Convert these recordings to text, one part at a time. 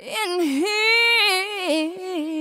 in here.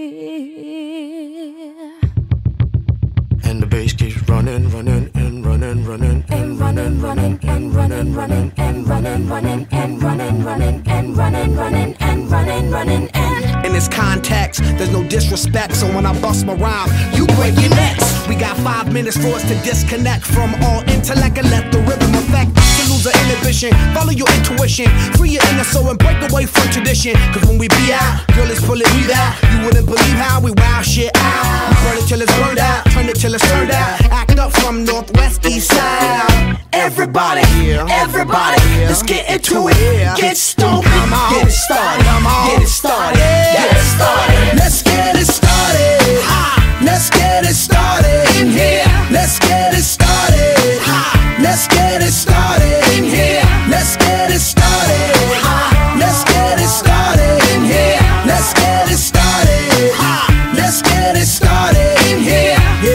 And the bass keeps running, running, and running, running, and running, running, and running, running, and running, running, and running, running, and running, running, and running, running, and in this context, there's no disrespect, so when I bust my rhyme, you break your necks. We got 5 minutes for us to disconnect from all intellect and let the rhythm affect. To lose the inhibition, follow your intuition, free your inner soul and break away from tradition. Cause when we be out, girl, it's pulling me out. You wouldn't believe how we wow shit out. We burn it till it's burned out, turn it till it's turned out. Act up from northwest, east side. Everybody, everybody, let's get into it. Get stupid, get it started, get it started, get it started. Let's get it started. Let's get it started in here. Let's get it started. Let's get it started in here. Let's get it started. Let's get it started in here. Let's get it started. Let's get it started in here.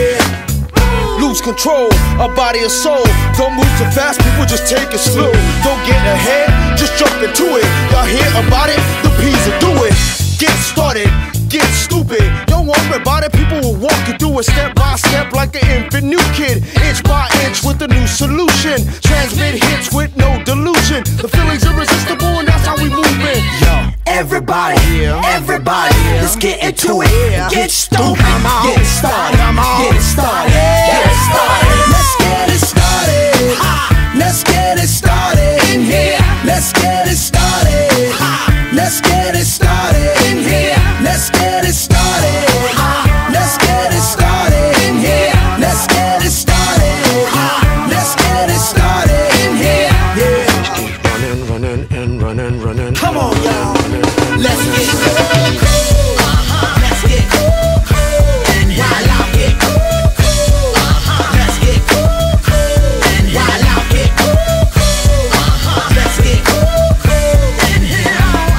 Yeah. Lose control of body and soul. Don't move too fast, people just take it slow. Don't get ahead, just jump into it. Y'all hear about it? The P's will do it. Get started, get stupid. Don't worry about it, people will walk you through it step by step like an infant new kid. Inch by inch with a new solution. Transmit hits with no delusion. The feeling's irresistible and that's how we move it. Yo, everybody, everybody, let's get into it. Get stupid, get it started, get it started, get it started. Let's get it started. Let's get it started in here. Let's get it started. Let's get it started in here. Let's get it started. Let's get it started in here. Let's get it started. Let's get it started in here. Yeah. Running, running, and running, running. Come on, y'all. Let's get cool. Let's get cool. And while I get cool. Let's get cool. And while I get cool. Let's get cool. And here.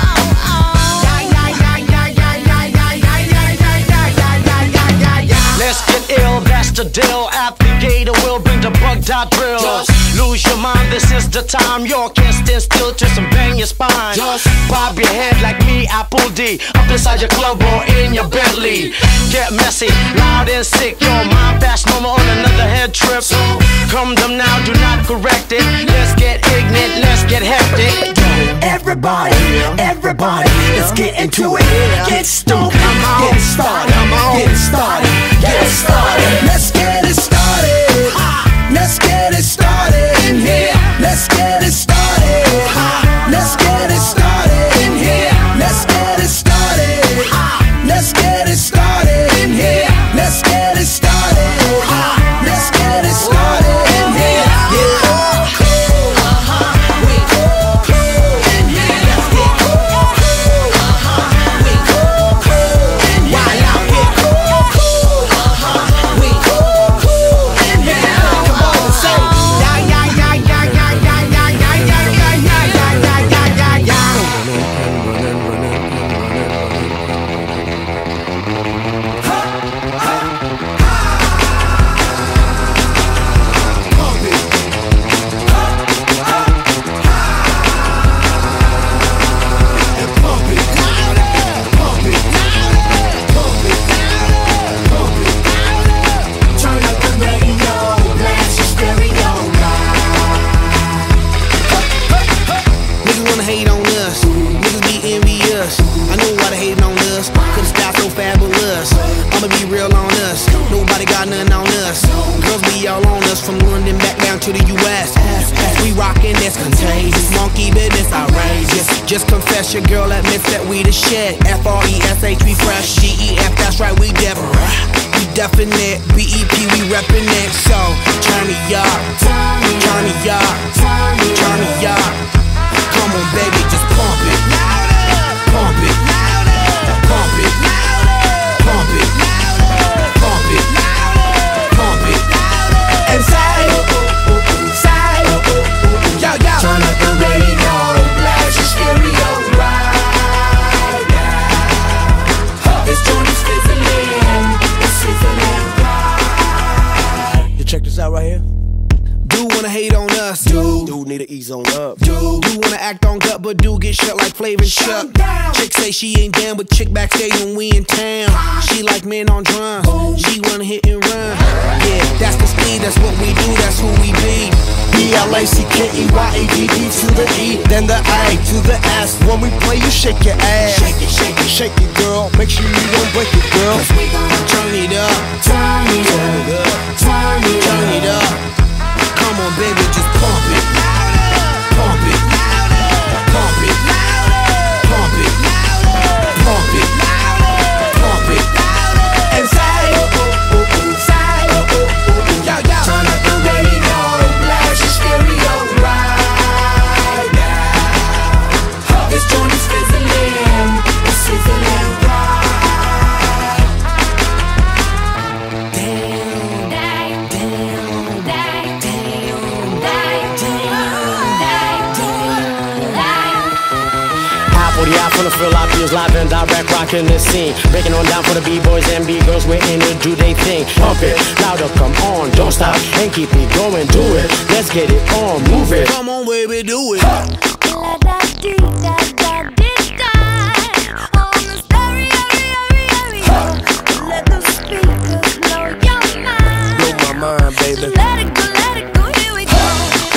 Let's get ill, that's the deal. Applicator will bring the bug dot drill. Lose your mind, this is the time. You can't stand still, twist and bang your spine. Bob your head like me, Apple D. Up inside your club or in your Bentley. Get messy, loud and sick. Your mind fast, no more on another head trip. Come them now, do not correct it. Let's get ignorant, let's get hectic. Everybody, everybody, let's get into it. Get stupid, get it started, get it started, get it started. Let's get it started. Let's get it started in here. Let's get it started. Let's get it started in here. Let's get it started. Let's get it started in here. Let's get it started. Let's get it started in here. Just confess your girl admits that we the shit. F-R-E-S-H, we fresh. G-E-F, that's right, we definite. B-E-P, we reppin' it. So, turn me up, turn me up, turn me up. Come on, baby, just pump it. Pump it. Pump it. Pump it. Pump it. Pump it. And say, yo, yo. Turn up the radio, blast your stereo right now. This joint is fizzling, it's sizzling right. You check this out right here. Dude wanna hate on us, dude need to ease on do. You wanna act on gut, but do get shut like Flavor Chuck. Chick say she ain't down, but chick backstage when we in town. She like men on drums. She wanna hit and run. Yeah, that's the speed, that's what we do, that's who we be. B-L-A-C-K-E-Y-A-D-D to the E, then the A to the S. When we play, you shake your ass. Shake it, shake it, shake it, girl. Make sure you don't break it, girl. Cause we gon' turn it up, turn it up, turn it up. Come on, baby, just pump it, pump it, pump it, pump it, pump it, pump it, and say, say, yo, yo. Turn up the radio, blast your stereo right now. This joint is fizzling, it's sizzling right. Damn, damn, damn, damn, For the eye, from the feel, I feels live and direct, rocking the scene. Breaking on down for the B-boys and B-girls, we're in it, do they thing. Pump it, louder, come on, don't stop, and keep it going, do it. Let's get it on, move it. come on, baby, do it. Let the speakers blow your mind. Blow my mind, baby. Let it go, here we go.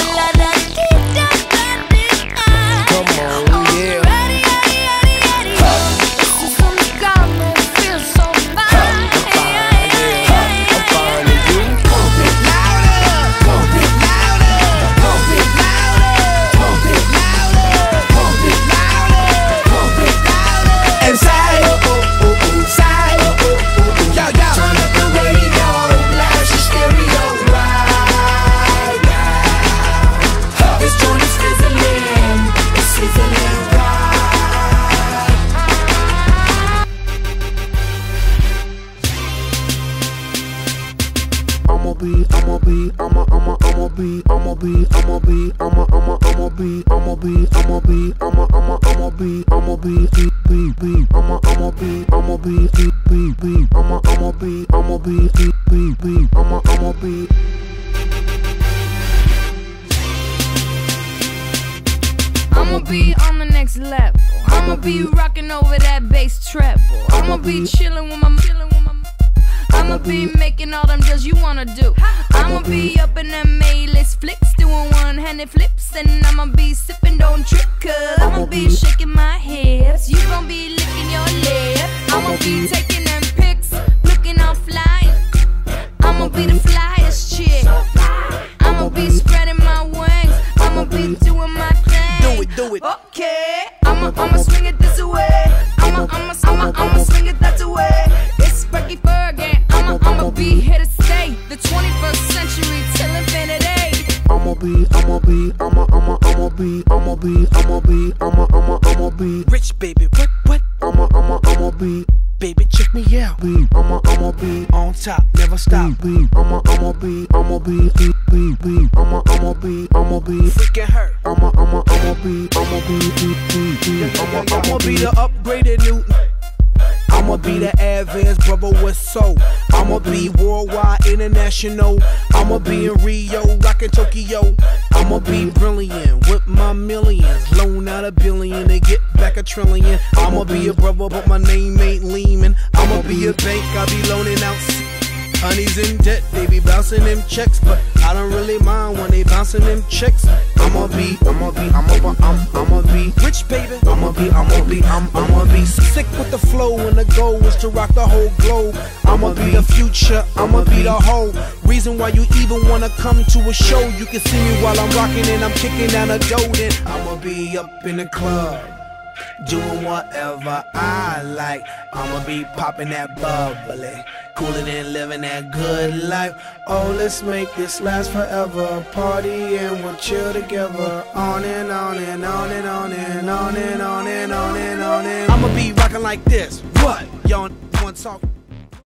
Come on, yeah. Ready, this is some scum that feels so fine. I'm fine with you. Pump it louder, pump it louder, pump it louder, pump it louder, pump it louder, pump it louder, and say, say, yo, yo. Turn up the radio, blast your stereo right now. This joint is fizzling, it's sizzling right. I'ma be, on the next level. I'ma be rocking over that bass treble. I'ma be chilling with my I'ma be making all them deals you wanna do. I'ma be up in them A-list flicks, doing one-handed flips, and I'ma be sipping, don't trip, cause I'ma be shaking my hips. You gon' be licking your lip. I'ma be taking them pics, looking all fly. I'ma be the flyest chick. I'ma be spreading my wings. I'ma be doing my thing. do it. Okay, I'ma swing it this way. I'ma swing it that way. It's Frankie Fergie. I'ma be here to stay. The 21st century till infinity. I'ma be rich, baby. What? I'ma be, baby, check me out. I'ma be on top, never stop. I'ma be freaking hurt. I'ma be the upgraded Newton. I'ma be the advanced brother with soul. I'ma be worldwide, international. I'ma be in Rio, rockin' Tokyo. I'ma be brilliant with my millions. Loan out $1 billion to get back $1 trillion. I'ma be a brother, but my name ain't Lehman. I'ma be a bank, I be loaning out. Honey's in debt, they be bouncing them checks, but I don't really mind when they bouncing them checks. I'ma be rich, baby. I'ma be sick with the flow, and the goal is to rock the whole globe. I'ma be the future, I'ma be the whole reason why you even wanna come to a show. You can see me while I'm rocking and I'm kicking down a dough. Then I'ma be up in the club, doing whatever I like. I'ma be popping that bubbly, cooling and living that good life. Oh, let's make this last forever. Party and we'll chill together. On and on and on and on and on and on and on and on and. I'ma be rocking like this. What? Y'all want to talk?